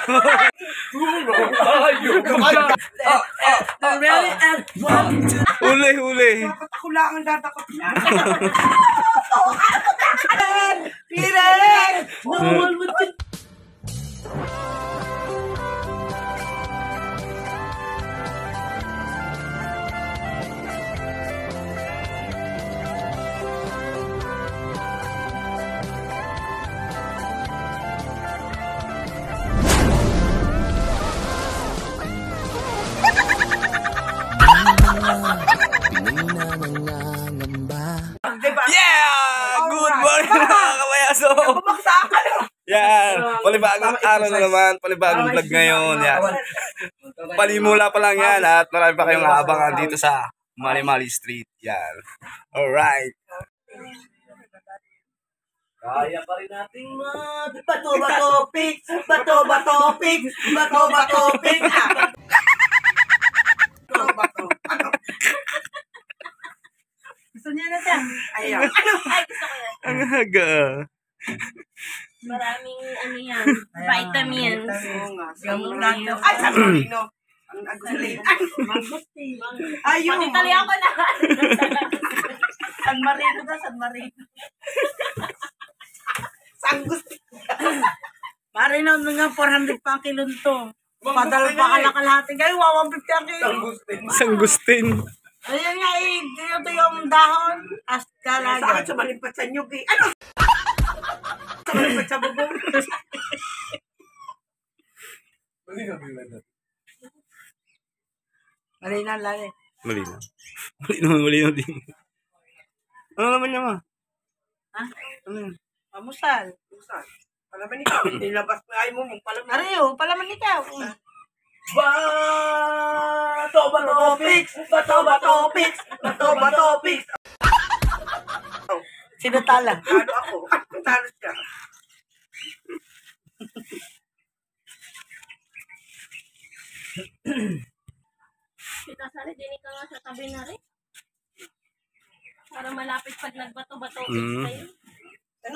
Huli. Ako lang ang datakot niya. Yeah! Good morning mga kabayaso! Yan! Palibagong araw na naman, palibagong vlog ngayon. Yan. Palimula pa lang yan at marami pa kayong aabangan dito sa Mali Street. Yan. Alright. Kaya pa rin natin bato-bato pics, bato-bato pics, bato-bato pics. Bato-bato. Gusto niya na siya? Ayaw. Ay, gusto ko yan. Ang haga. Maraming ano yan, vitamins. Gamot lang daw. Ay, San Marino. Ang agulin. Ayaw. Matitali ako na. San Marino na, San Marino. Sanggustin. Marinaw na nga 400 pa ang kilon to. Padal pa kalakalahatin kayo, 150 ang kilo. Sanggustin. Ayan nga eh, ito yung dahon. As Sa akin kalaga. sumalimpat sa nyug eh. Ano? Sumalimpat sa bubong. Malinaw lang eh. Malinaw din. Ano naman niya ma? Ha? Ano yun? Pamusal. Palaman ikaw. Nilabas na ayaw mo mong palaman. Ariyo, palaman ikaw. Bato-bato pics, bato-bato pics, bato-bato pics. Sino tala? Ano ako? Talo siya. Kita sari, dinig ka nga sa tabi na rin. Para malapit pag nagbato-bato kayo. Ano?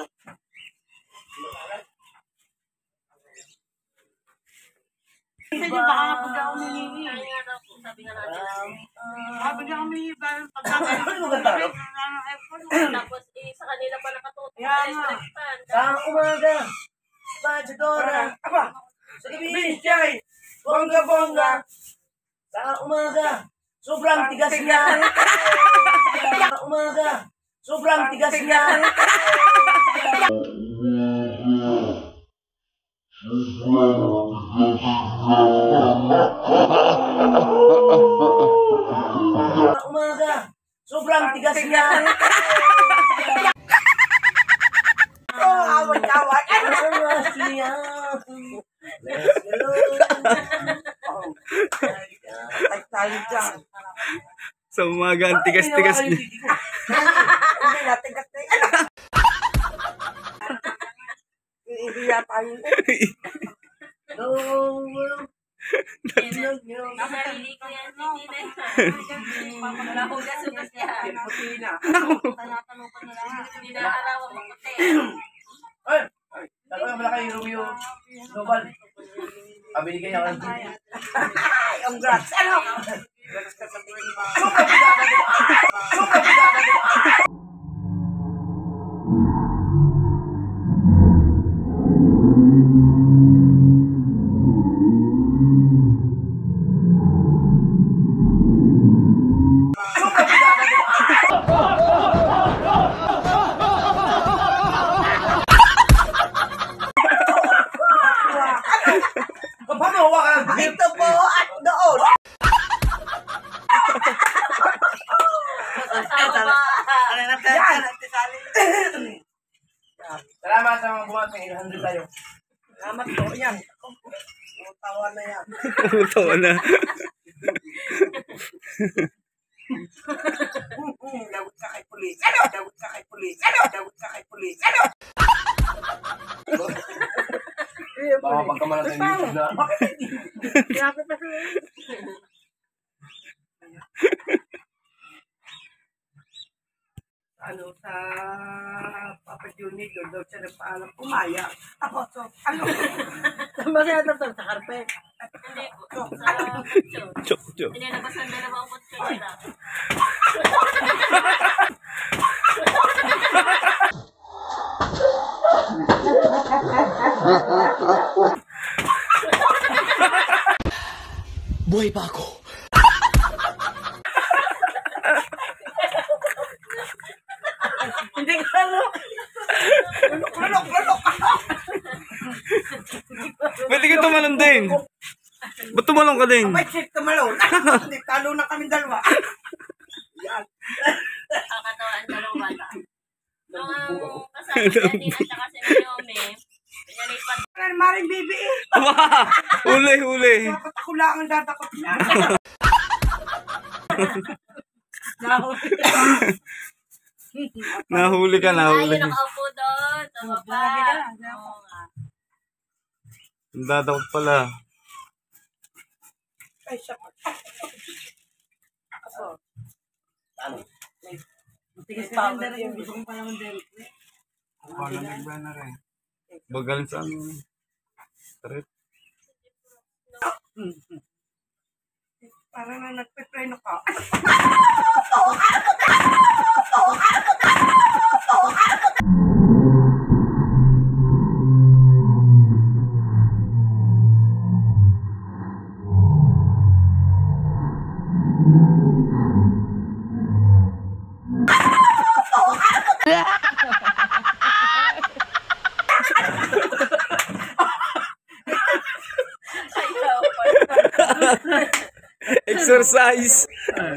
Kasi yung baka nga pag ako nilihi. Kaya nga daw po, sabi nga natin. Sabi niya kami, Ano mo ganda? Tapos sa kanila pa nakatuto. Kaya nga. Sa umaga, Bajadora. Aba, sa gabi, Jai, bongga-bongga. Sa umaga, sobrang tigas niya. Sa umaga, sobrang tigas niya. Sa umaga, sobrang tigas niya. Oh, awat-awat. Ay, tayo dyan. Sa umaga, ang tigas-tigas niya. Hindi natin kasi. Iiya tayo. Nakarili ko yan, hindi na. Wala ko gasugas yan. Puti na. Tanong ko na lang. Hindi na araw ako puti. Ay! Dako na pala kayo, Romeo. Global. Binigay niya ako ng TV. Ay, congrats! Ano? Super bigada. Paano hawakan? Ito po at doon. Salamat sa mga bumatang 800 tayo. Salamat po. Yan. Tawa na yan. Tawa na. Dagot ka kay pulis. Ano? Dagot ka kay pulis. Ano? Dagot ka kay pulis. Ano? Baka pagkamalan sa YouTube na. Grabe pa siya. sa Papa Juni, doon daw siya nagpaalam, pumaya. Tapos, bakit ito sa karpe? Hindi po. Sa picture. Chok. Pinilabas ng dalawang kutso nila. Buhay pa ako. Hindi ko alam. Lulok. Pwede ka tumalon din. Ba't tumalon ka din? May check tumalon. Hindi, talo na kami dalawa. Kakatawa ang dalawang bata. Nung kasama niya din at saka si Naomi, pinalipat. Maring bibi eh. Huli. Dapat ako lang ang dadakot niya. Nahuli ka. Ay, nakaupo doon. Sa baba. Oo nga. Dadakot pala. Ay, siya pa. Ano? Tigis pa ako yung gusto kong palang Derek. Bagal sa trip. Parang na nagpe-preno ka. Exercise.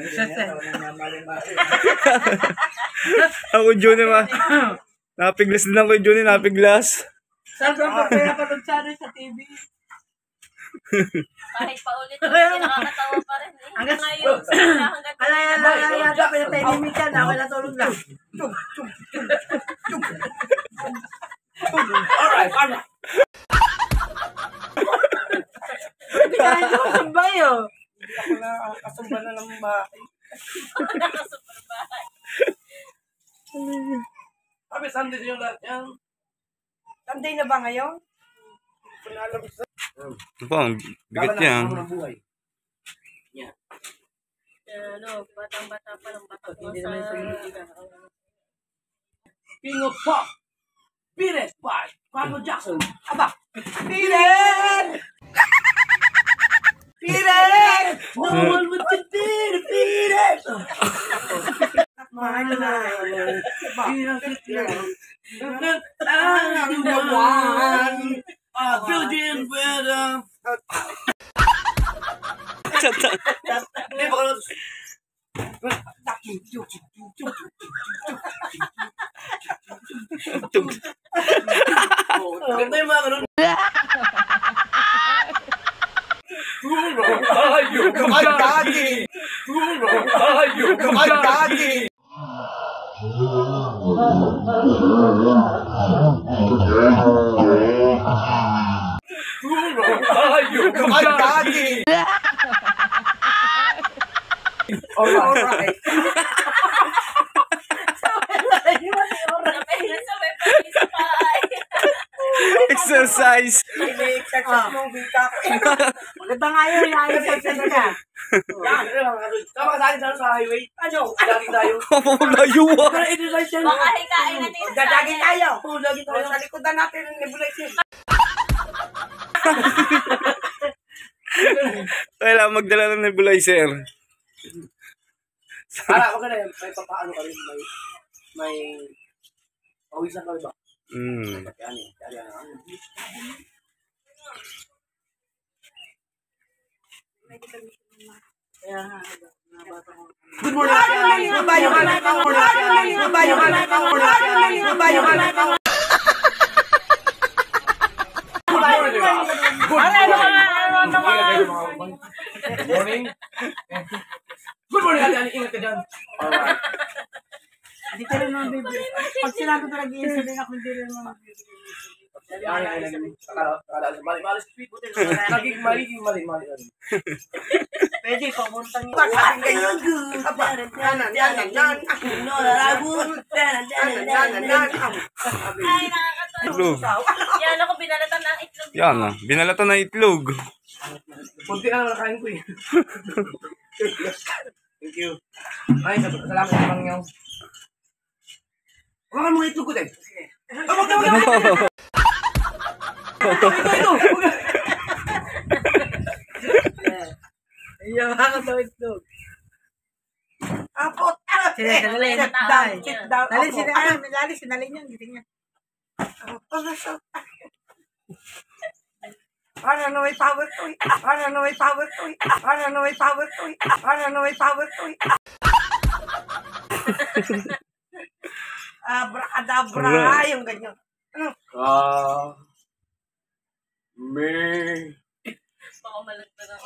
Ako Junior napiglas din ako Junior, napiglas. Saan ko pa pinapanood sa TV? Kahit paulit, hindi nakakatawa pa rin. Hanggang ngayon, hanggang Alay, yata pinatahimik ka na, wala tulog lang. Alright. Bigyan ko sa bayo. Ako na kasumba na ng bahay. nakasuperbahay. Sabi, Sunday yung lahat yan. Sunday na ba ngayon? Pinalabas na. Ano pa, ang bigat niya. Ako ng buhay. Batang-bata pa ng batak mo Hindi sa... naman sa King of Pop. Pires by Michael Jackson. Aba. Piren! No one would defeat a Pires. Mahal na. I'm the one. Virgin weather. Hindi ba ka ganda yung mga ganun. Alright. Exercise. May exercise mong bita ko. Maganda nga yun, i-exercise ka. Tama ka sa akin sa highway. Ano? Lagi tayo. Layo ah. Pero exercise yan. Baka hikain natin sa Dadagi tayo. Oo, lagi tayo. Sa likodan natin ang nebulizer. Kailangan magdala ng nebulizer. Para ako ganun, may papaano ka rin, may pawisan ka rin ba? Good morning. Morning. Good morning, Ate Ani. Ingat ka dyan. Alright. Hindi ka rin mga baby. Pag sinabi ko nag-iisa din ako, hindi rin mga baby. Mali-mali street. Magiging mali. Pwede, papunta niyo. Sabi kayo, aba, Ay, nakakatawa. Itlog. Yan ako, binalatan ng itlog. Yan ah. Binalatan ng itlog. kunti ka naman nakain ko eh. Thank you. Ay, salamat sa mga nyaw. Huwag ka mga itlog ko din. Ito. Ayaw ka sa itlog. Apot. Sinali. Sit down. Dali, sinali niya. Giting niya. Para na may power to eh. Para na may power to eh. Para na may power to eh. Para na may power to eh. Abracadabra. Yung ganyan. Ano? Baka malagta na.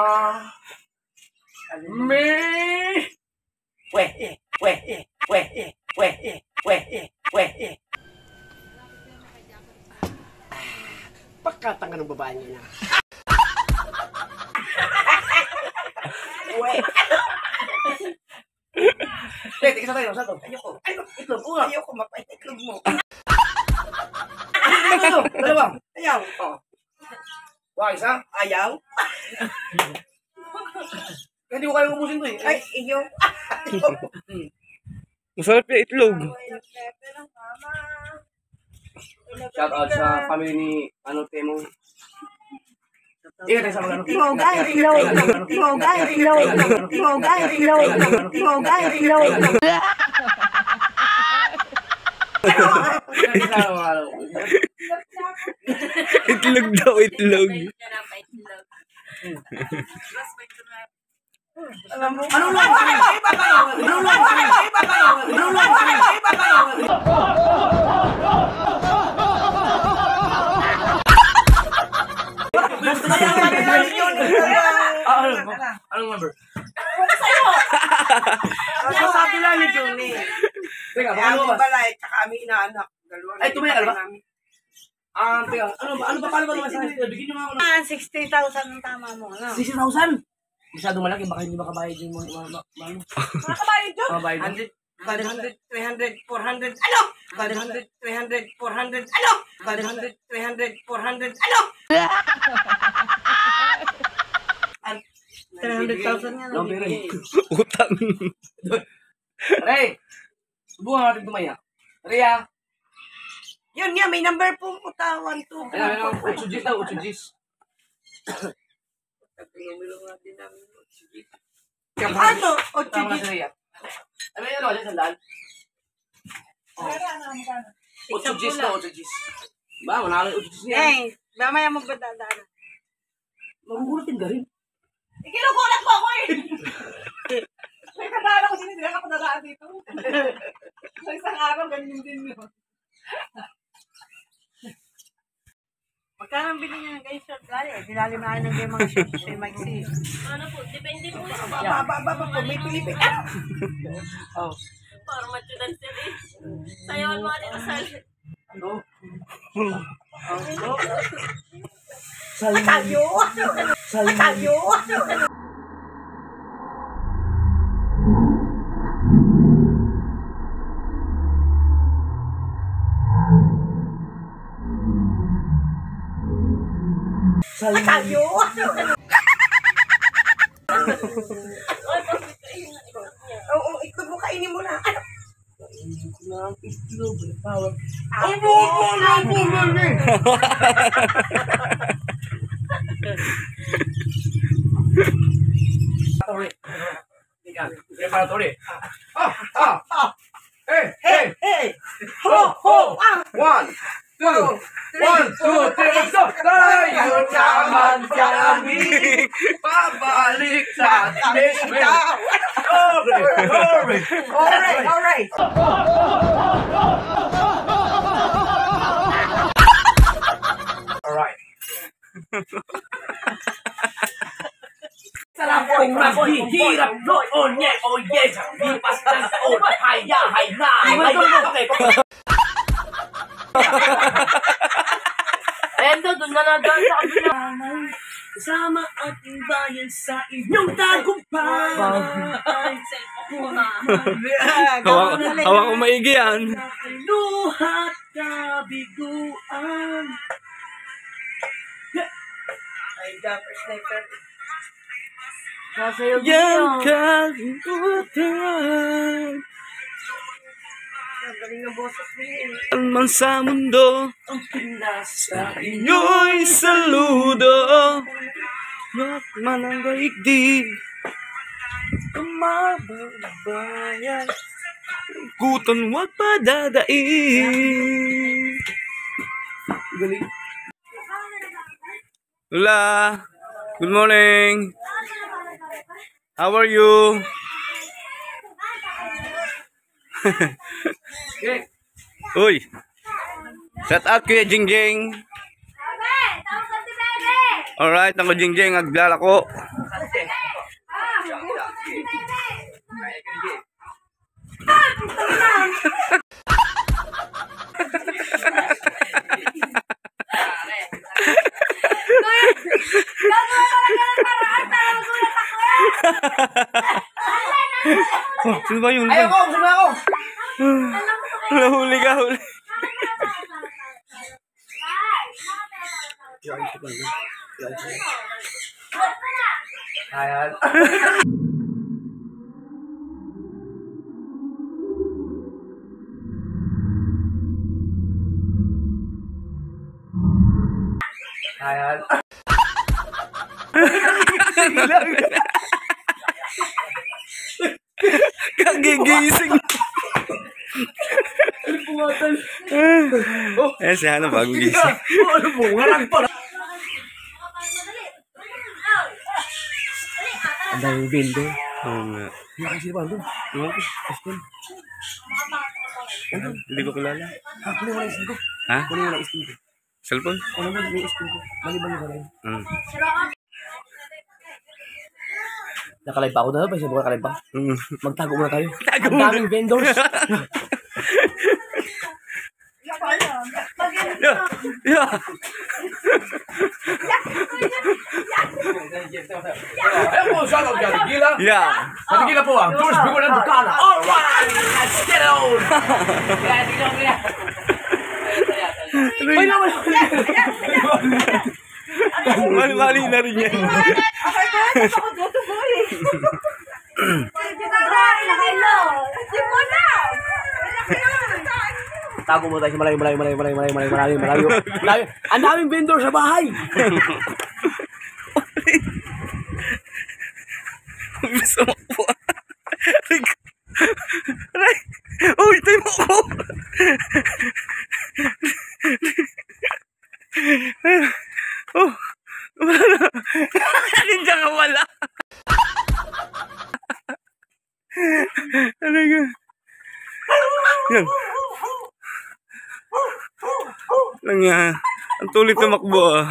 Pagkatanga ng babae niya. Teka, isa tayo, sa to. Ayoko. Itlog, ayoko, mapait itlog mo. Ito, dalawa. Ayaw. Wah, isa? Ayaw. Hindi ko kaya umusin to eh. Ay, iyo. Masarap yung itlog. Shout out sa family ni Temo. Iya, tayo sa mga ano. Itlog daw, itlog. Ano lang? Anong number? Ano sabi lang ni Johnny? Teka, paano ba? Tsaka kami inaanak. Ay, tumaya ka ba? Teka, paano ba naman sa kanila? Bigyan nyo nga ako ng 60,000 ang tama mo. 60,000? Masyado malaki, baka hindi makabayad yung mga Makabayad yun? makabayad. 100, 300, 400, ano? 100, 300, 400, ano? 100, 300, 400, ano? 300,000 nga No, pero Utang. Ray! Subukan natin tumaya. Ray, Yun nga, may number po puta. 1, 2, 3, Ayan, 4, 5. 8 G's daw, 8 G's. Ano? Tama na si Rhea. Ano yun, ano? Sandaan? 8 G's daw, 8 G's. Ba, manalo yung 8 G's niya. Eh, mamaya mo ba dadaan? Magugulatin ka rin. Kinukulat ko ako eh! May kadala ko sinidila ako dadaan dito. Sa isang araw, ganyan din yun. Magkano ang bili niya ng guys short lali? Dinali na ng game mga short si Mike C. Ano po, depende po yun. Baba, may Pilipin. Oh. Para matsudan siya eh. Sayawan mo dito sa... Ano? Tayo! Tayo! Oo, itlog mo, kainin mo na. Ano? Sorry. Preparatory. Hey! Ho! 1, 2, 3, let's go! Tayo naman kami pabalik sa basement. Alright. Alright. Kung maghihirap noon niya, oh yes, lipas ng taon, hayahay na, okay. Ayan doon na lang doon sa kabila. Kasama ating bayan sa inyong tagumpay. Hawak ko maigi yan. Luhat kabiguan. Ay, jumper sniper. Yan kalimutan. Ang galing ng boses mo yun. Alman sa mundo, Ang Pinas sa inyo'y saludo. Yak man ang daigdig, kumababayan. Guton wag padadain. galing. Lola, good morning. How are you? Uy, shout out kay Jingjing. Alright, ako Jingjing, agdala ko. Oh, sino ba yun? Ayaw ko, gusto mo ako. Huli ka, huli. Ayan. Ayan. Kagigising. Eh, si Hana bagong gising. Ano mo? Ngarang pa. Ang daming bindo. Oo nga. Hindi kasi ba ito? Ewan ko. Hindi ko kilala. Kunin mo lang istin ko. Ha? Kunin mo lang istin ko. Cellphone? Ano mo yung istin ko? Mali-mali ba rin? Nakalive pa ako na ba? Siya nakalive pa? Magtago muna tayo. Ang daming vendors. Yeah. Yeah. Ayan po, shout out dyan. Gila. Yeah. Gila po ang Tours Bigor ng Bukana. Alright! Let's get it on! Kaya, tignan mo yan. Ay, naman! Mali-mali na rin yan. Okay ko, ako dito boy. Tago mo tayo sa malayo. Ang daming vendor sa bahay! Gusto mo po. Aray! Uy, tayo mo ako! Oh, wala na. Nandiyan ka wala. Aray ka. Yan. Lang yan. Ang tulit tumakbo ah.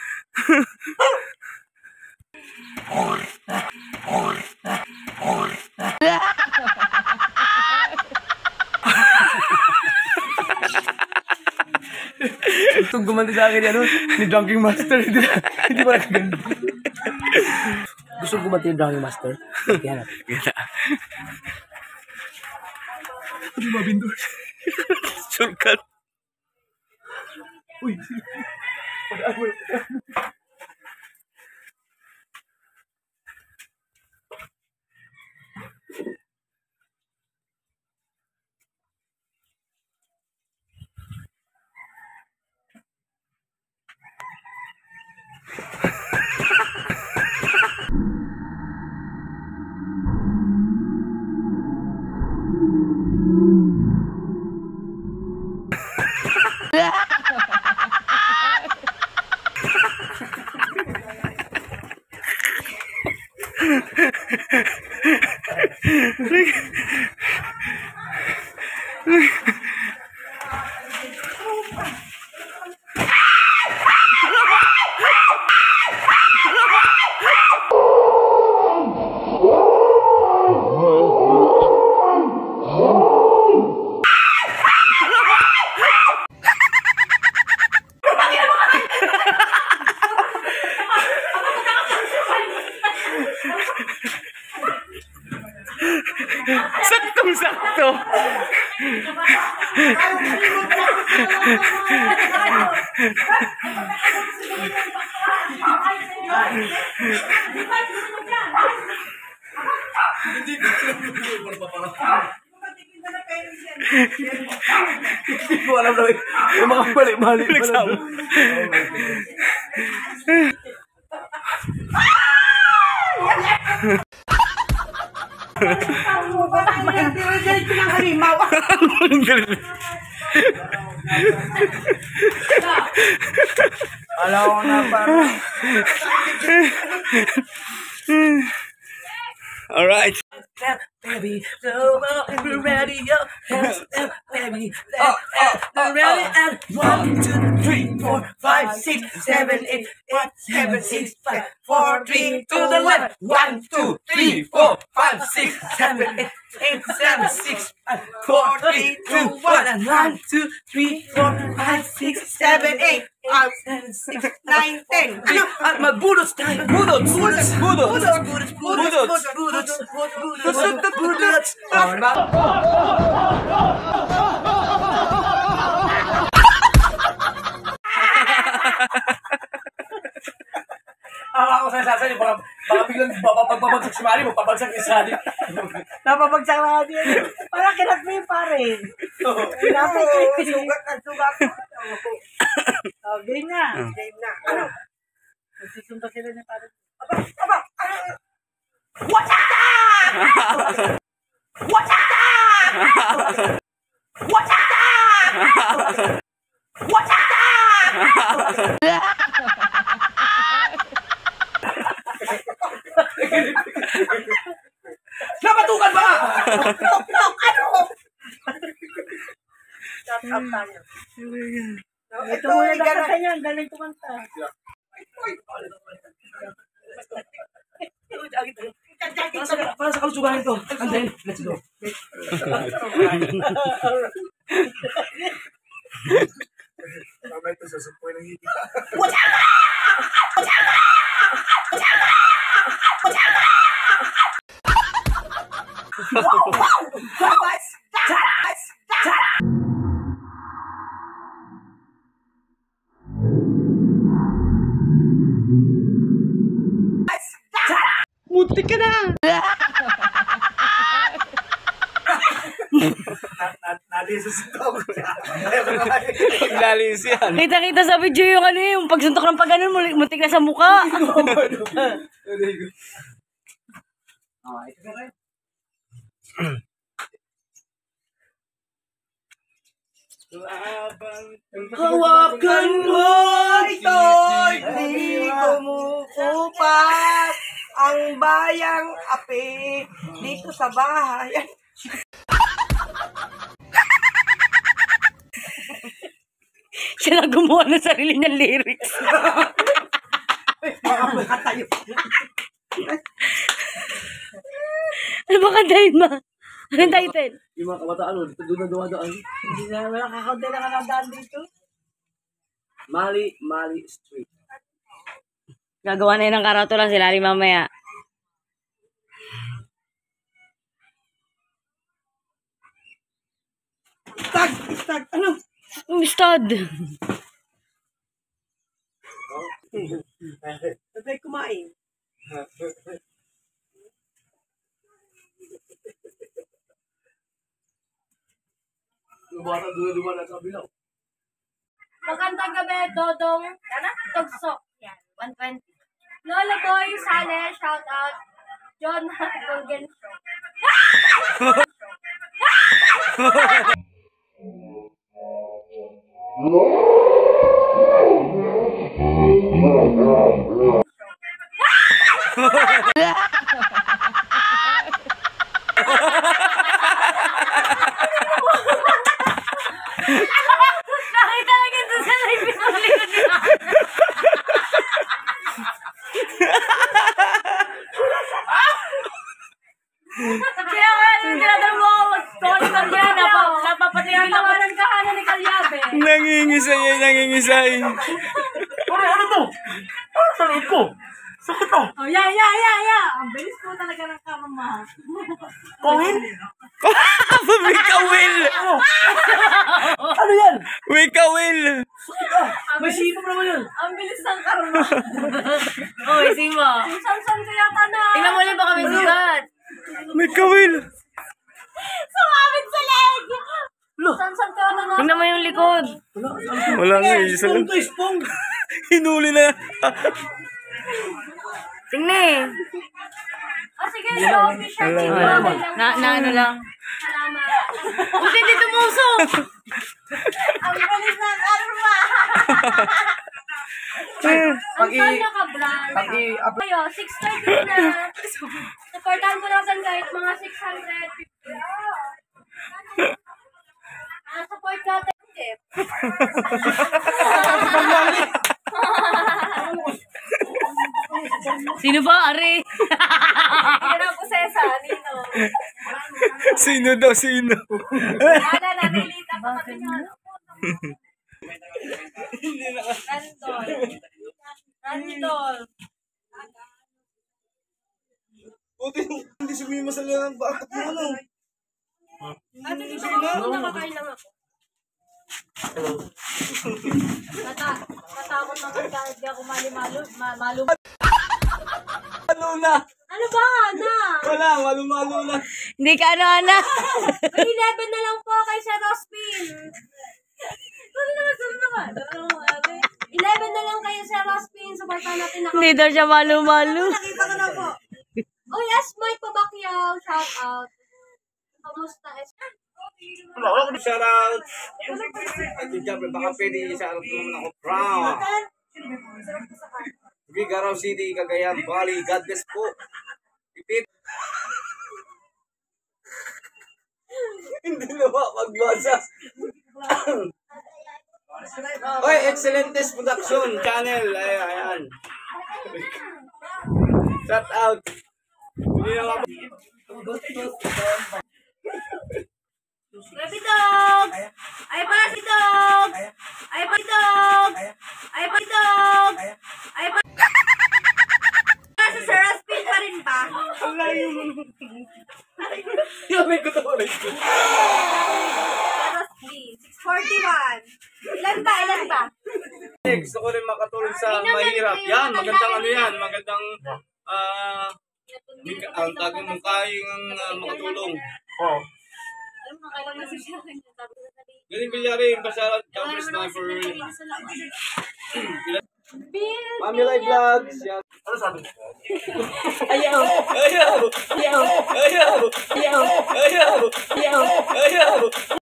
Itong gumanti sa akin yan, ni Drunking Master. Hindi ba nakaganda? Gusto gumanti yung Drunking Master? Kaya natin. Hindi mabindor. Surkat. Uy! Pag-aan mo. Hindi ko alam na yung mga balik-balik. Alam ko na parang. Alright. Baby, so we're ready, yo. Baby, we're ready. And 1, 2, 3, 4, 5, 6, 7, 8, 7, 6, 5, 4, 3, to the left. 1, 2, 3, 4, 5, 6, 7, 8, 7, 6, 5, 4, 3, 2, 1. And 1, 2, 3, 4, 5, 6, 7, 8, 7, 6, 9, 10. At magbudots tayo. Budots. Ako sa sasabi, baka biglang babagsak si Mari, magpabagsak ni Sally. Napabagsak na natin. Parang kinat mo yung pare. Sugat na sugat. Game na. Game na. Ano? Magsusumpa sila niya pare. Aba! What's up? What's up? What's up? What's up? Napatukan ba? Ano? Shut up tayo. Ito mo yung kakanta niyan. Galing kumanta. Para sa kalusugan ito. And then, let's go. Muntik ka na! Nalisis ito. Lalis yan. Kita-kita sa video yung ano yung pagsuntok ng pag-ganon, muntik na sa mukha. Hawakan mo ito'y di kumukupat ang bayang api dito sa bahay. Siya na gumawa ng sarili niyang lyrics. Ano ba kantahin mo? Anong title? Yung mga kabataan, doon na dumadaan. Hindi na wala kakaunti na kanadaan dito. Mali Street. Gagawa na yun ng karatula si Lali mamaya. Start, ano? Stud. Sabay kumain. Yung bata dumadaan sa kabilang. Magandang gabi, Dodong. Tugsok. Yan, 120. Lola Boy, Sale, shout out. John Golden Show. Nakita lang ito sa live pinuli ko nila. Kaya nga, tinatawag mo ako mag-call yan. Napapatigil ako ng kahanan ni Kalyabe. Nangingisay. Ano to? Ano sa loob ko? Sakit to. Oh, yeah. Ang bilis po talaga ng kamama. Kongin? Wika Will! Ano yan? Wika Will! May Oy, Sima. San ko yata na. Tingnan mo ulit baka may sugat. May kawil. Sumabit sa leg. San ko yata na. Tingnan mo yung likod. Wala nga, isa lang. Hinuli na. Tingnan eh. Sige, so official. Na ano lang. Salamat. Buti hindi tumusok. Ang galing ng arma. Ang kanya ka, Brad. Ayo, 6:30 na. Supportan ko lang kahit mga 650. Support natin, Jeff. Sino ba, Are? Yan ang pusesa, Nino. Sino daw, sino? Ana, na-relate ako kasi nga. Randol. Buti hindi sumima sa lang. Bakit mo ano? Ate, dito ako nakakain lang ako. Natakot naman kahit di ako malo. Ano na? Ano ba, Ana? Wala, malo-malo na. Hindi ka ano, Ana. 11 na lang po kay Sir Rospin. Sorry naman. 11 na lang kayo Sir Rospin. Supportan natin ako. Hindi daw siya malu-malu. Nakita ko na po. Oh yes, Mike Pabakyaw. Shout out. Kamusta? Shout out. Baka pwede i-shout out naman ako. Brown. Bigaraw City, Cagayan Valley. God bless po. Ipit. Hindi na magbasa. Oy, Excellentes Production Channel. Ayan. Shout out. Hindi na Baby dogs! Ay pa si dogs! Ay pa si dogs! Ay pa si dogs! Ay pa sa Sir Rospin pa rin ba? May kutawa rin ko. Sir Rospin, 641. Ilan ba? Gusto ko rin makatulong sa mahirap. Yan, magandang ano yan. Magandang ang tagong mong kayang makatulong. Oh. Alam mo, kailan na siya. Galing bilyari, pasyarat, campus na for... Mami Live Vlogs. Yan. Ano sabi? Ayaw. Ayaw! Ayaw. Ayaw! Ayaw. Ayaw! Ayaw. Ayaw!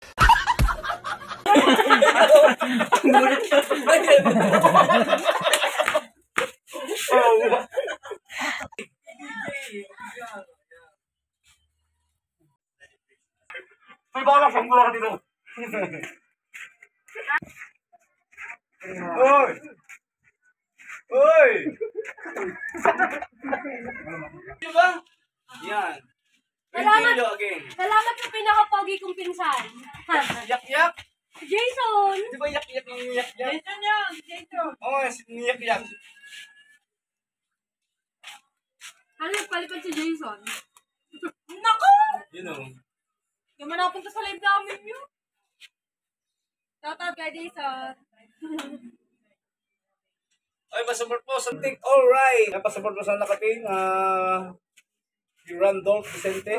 May bala siyang mula ka dito. Oy! Oy! Diba? Yan. Salamat. Video again. Salamat sa pinaka-pogi kong pinsan. Yak-yak. Jason! Di ba yak-yak ng yak-yak? Jason yan! Jason! Oo, yak-yak. Ano nagpalipad si Jason? Naku! Yun o. Yung manapunta sa live namin yun. Shout out kay Jason. Ay, pasaport po sa Tik. Alright. Pasaport po sa nakating. Si Randolph Vicente.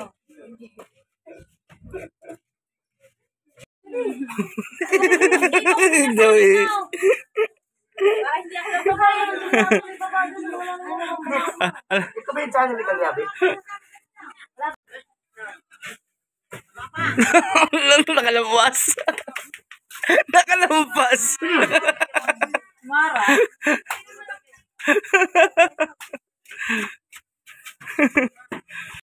Hindi eh. Hindi ako nagpapaya. Ito ba yung channel ni Kalyabi? Nakalampas. Nakalampas. Mara.